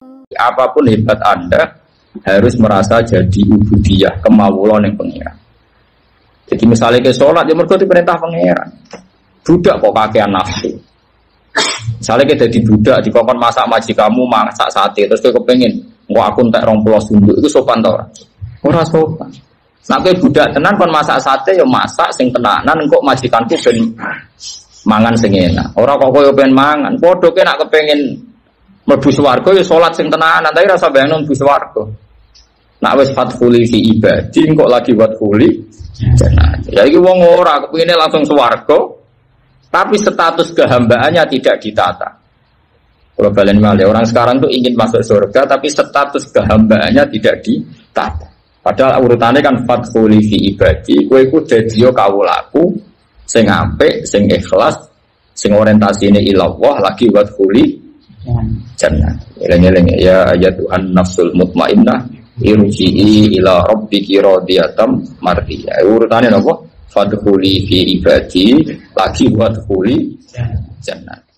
Apapun hebat Anda harus merasa jadi ubudiyah, kemawulan yang pengiran. Jadi misalnya ke sholat, ya mergo diperintah pengiran. Budak kok kakean nafsu. Misalnya kita jadi budak, dikongkon masak majikamu, masak sate, terus kita kepengen, aku entek 20 sunduk, itu sopan tau orang? Orang sopan. Nah kayak budak tenan kon masak sate, ya masak sing tenanan, kok majikanku ben mangan sing enak. Orang kok koyo ben mangan, podo ke nak kepengen mlebu swarga ya salat sing tenanan, tapi rasa bayangno mlebu swarga. Nak wis fatfuli fi ibadi, kok lagi watfuli jannah. Ya iki wong ora kepengine langsung swarga, tapi status kehambaannya tidak ditata. Kalau balen malih, orang sekarang tuh ingin masuk surga, tapi status kehambaannya tidak ditata. Padahal urutannya kan fatfuli fi ibadi, kowe iku dadi kawulaku sing apik, sing ikhlas, sing orientasine ila Allah lagi watfuli jannah. Eleng-eleng ya Tuhan nafsul mutmainnah irji'i ila rabbiki radiyatan mardiyah. Urutane napa? Fadkhuli fi ibadi lagi wadkhuli jannah.